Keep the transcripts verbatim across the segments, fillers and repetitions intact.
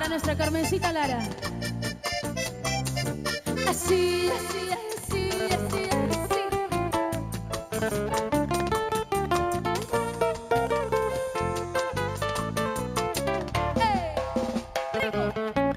Para nuestra Carmencita Lara. Así, así, así, así, así. ¡Hey! ¡Rico!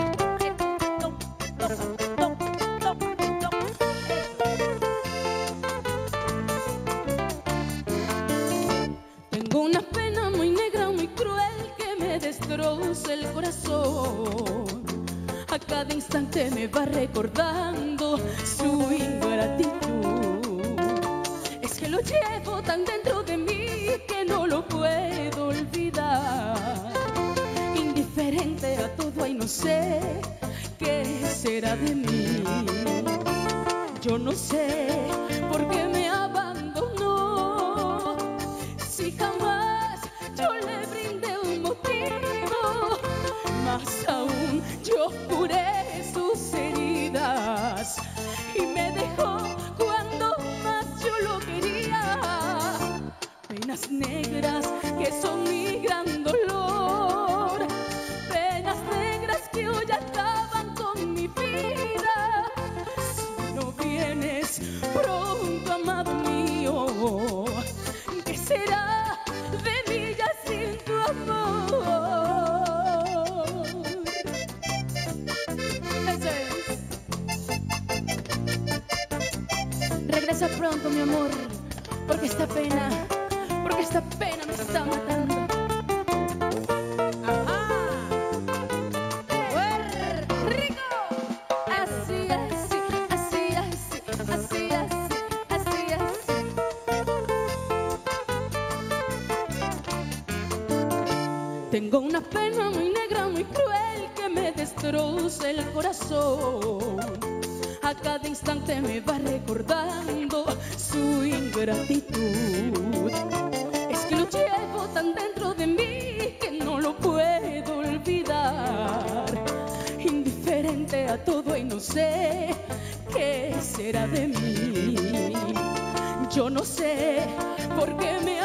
Tengo una pena muy negra, muy cruel que me destroza el corazón. A cada instante me va recordando su ingratitud. Es que lo llevo tan dentro de mí que no lo puedo olvidar. Indiferente a todo, ay, no sé qué será de mí. Yo no sé por qué me abandonó, si jamás yo le brindé un motivo. Más aún yo curé sus heridas y me dejó cuando más yo lo quería. Penas negras que son mi gran dolor, penas negras que hoy acaban con mi vida. Si no vienes pronto, amado mío, ¿qué será de mí ya sin tu amor? Eso es. Regresa pronto, mi amor, porque esta pena, porque esta pena me está matando. Ajá. ¡Fuer! ¡Rico! Así, así, así, así, así, así, así, así. Tengo una pena muy negra, muy cruel que me destroza el corazón. A cada instante me va recordando su ingratitud. Es que lo llevo tan dentro de mí que no lo puedo olvidar. Indiferente a todo y no sé qué será de mí. Yo no sé por qué me